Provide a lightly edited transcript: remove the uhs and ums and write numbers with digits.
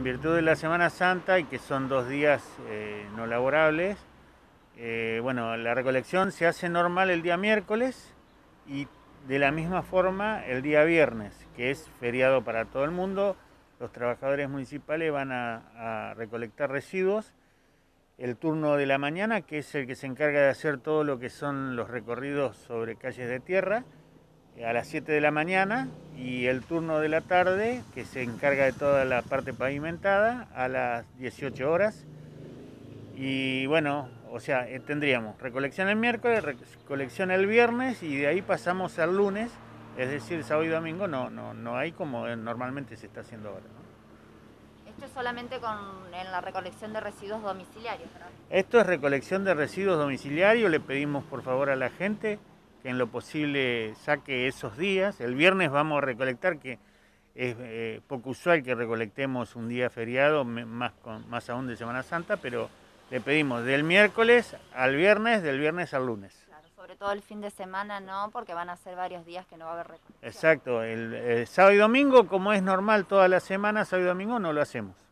virtud de la Semana Santa y que son 2 días no laborables, bueno, la recolección se hace normal el día miércoles y de la misma forma el día viernes, que es feriado para todo el mundo. Los trabajadores municipales van a recolectar residuos. El turno de la mañana, que es el que se encarga de hacer todo lo que son los recorridos sobre calles de tierra, a las 7 de la mañana, y el turno de la tarde, que se encarga de toda la parte pavimentada, a las 18 horas. Y bueno, o sea, tendríamos recolección el miércoles, recolección el viernes y de ahí pasamos al lunes, es decir, sábado y domingo no hay como normalmente se está haciendo ahora, ¿no? Esto es solamente en la recolección de residuos domiciliarios, ¿verdad? Esto es recolección de residuos domiciliarios, le pedimos por favor a la gente que en lo posible saque esos días. El viernes vamos a recolectar, que es poco usual que recolectemos un día feriado, más aún de Semana Santa, pero le pedimos del miércoles al viernes, del viernes al lunes. Claro, sobre todo el fin de semana no, porque van a ser varios días que no va a haber recolección. Exacto, el sábado y domingo, como es normal toda la semana, sábado y domingo no lo hacemos.